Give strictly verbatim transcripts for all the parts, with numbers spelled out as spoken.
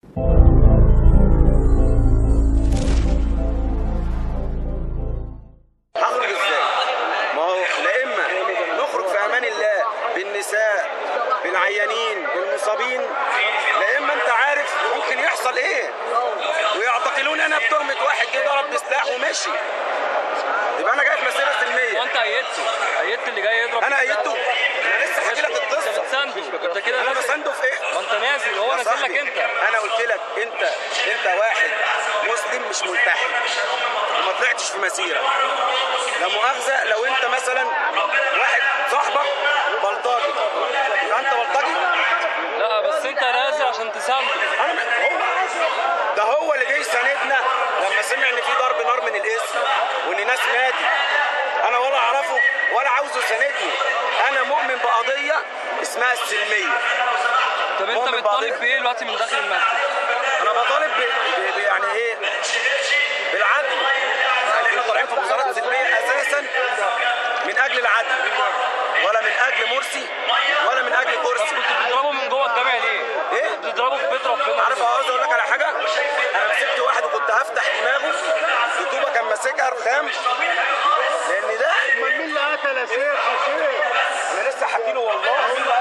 هخرج ازاي؟ ما هو لا اما نخرج في امان الله بالنساء بالعيانين بالمصابين، لا اما انت عارف ممكن يحصل ايه ويعتقلوني انا بتهمه واحد جه ضرب بسلاح ومشي، يبقى انا جاي في مسيره سلميه. وانت ايدته ايدت اللي جاي يضرب؟ انا ايدته؟ انا لسه حكي لك القصه. انت بتسانده انت كده؟ انا بسانده في ايه؟ ما انت نازل هو نازل لك انت. انا قلت لك انت انت واحد مسلم مش ملتحي وما طلعتش في مسيره. لا مؤاخذه لو انت مثلا واحد صاحبك بلطجي يبقى انت بلطجي؟ لا بس انت نازل عشان تسانده. انا هو ده هو اللي جه يساندنا لما سمع ان في ضرب نار من الاسم وان ناس ماتت. انا ولا اعرفه ولا عاوزه يساندني. انا مؤمن بقضيه اسمها السلميه. طب انت بتطالب بايه دلوقتي من داخل المسجد؟ انا بطالب ب... ب... يعني ايه؟ بالعدل. يعني احنا طالعين في مظاهرات سلميه اساسا من اجل العدل، ولا من اجل مرسي ولا من اجل كرسي. كنت بتضربه من جوه الجامع ليه؟ ايه؟ بتضربه في بيت ربنا. عارف عاوز اقول لك على حاجه؟ انا مسكت واحد وكنت هفتح دماغه بطوبه كان ماسكها رخام، لان ده امال مين اللي قتل يا شيخ؟ يا شيخ انا لسه حكي له والله.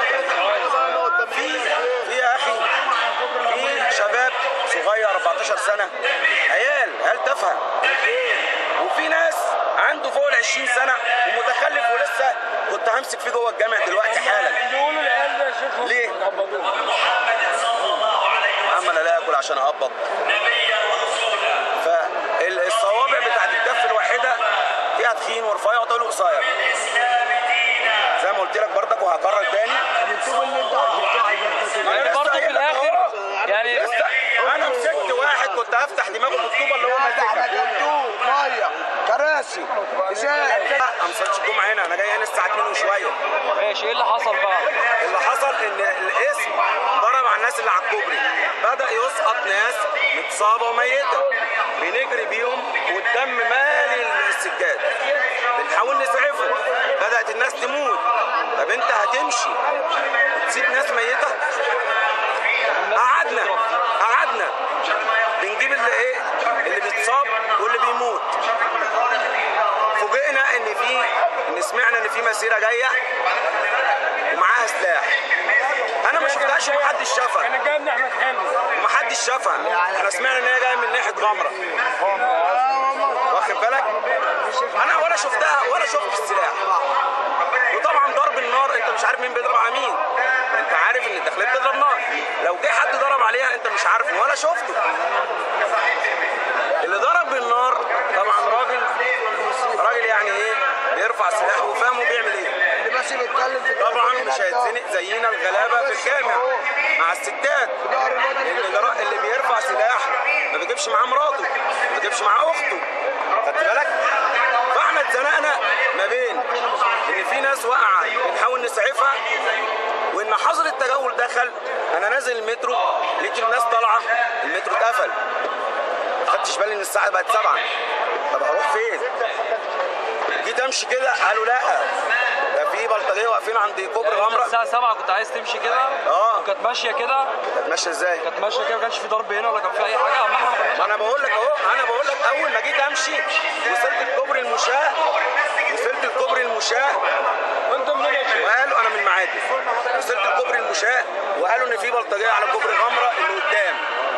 في في يا اخي في شباب صغير أربعتاشر سنه، عيال عيال تافهه، وفي ناس عنده فوق ال عشرين سنه ومتخلف ولسه كنت همسك فيه جوه الجامع دلوقتي حالا. بيقولوا العيال ده يا شيخ ليه؟ عم انا لا اكل عشان اقبض. فالصوابع بتاعت الكف الواحده فيها تخين ورفيع وطويل وقصير. زي ما قلت لك برضك وهكرر تاني. الطوب اللي انت عرفتوه يعني برضه في الاخر يعني انا مسكت واحد كنت هفتح دماغه بالطوبه اللي هو ماسكها. طوب ميه كراسي ازاي؟ انا ما صليتش الجمعه هنا، انا جاي هنا الساعه اتنين وشويه. ماشي. ايه اللي حصل بقى؟ اللي حصل ان الاسم ضرب على الناس اللي على الكوبري، بدا يسقط ناس متصابه وميته، بنجري بيهم والدم مالي السجاد، بنحاول نسعفهم، بدات الناس تموت. طب انت هتمشي وتسيب ناس ميته؟ قعدنا قعدنا بنجيب اللي ايه اللي بيتصاب واللي بيموت. فوجئنا ان في ان سمعنا ان في مسيره جايه ومعاها سلاح. انا ما شفتهاش ومحدش شافها. انا جاي من احمد حلمي ومحدش شافها. انا سمعنا ان هي جايه من ناحيه غمره. واخد بالك؟ انا ولا شفتها ولا شفت السلاح. وطبعا ضرب النار انت مش عارف مين بيضرب على مين. انت عارف ان الداخليه بتضرب نار، لو جه حد ضرب عليها انت مش عارفه ولا شفته. اللي ضرب بالنار طبعا راجل راجل يعني ايه بيرفع سلاح وفاهمه بيعمل ايه. اللي ماشي بيتكلم في طبعا مش هيتزنق زينا الغلابه في الجامع مع الستات. اللي, اللي بيرفع سلاح ما بيجيبش معاه مراته، ما بيجيبش معاه اخته. خدت بالك؟ فاحنا اتزنقنا ما بين ان في ناس واقعه بنحاول نسعفها وان حظر التجول دخل. انا نازل المترو لقيت الناس طالعه، المترو اتقفل. ما خدتش بالي ان الساعه بقت سبعة. طب هروح فين؟ جيت امشي كده قالوا لا ده في بلطجيه واقفين عند كوبري يعني غمره. الساعه سبعة كنت عايز تمشي كده؟ اه. وكانت ماشيه كده؟ كانت ماشيه ازاي؟ كانت ماشيه كده ما كانش في ضرب هنا ولا كان في اي حاجه؟ ما احنا ما انا بقول لك اهو، انا بقول لك اول ما جيت امشي وصلت الكوبري المشاة، وصلت الكوبري المشاة وانتم منين يا شيخ؟ وقالوا انا من معادي. وصلت الكوبري المشاة وقالوا ان في بلطجيه على كوبري غمره اللي قدام.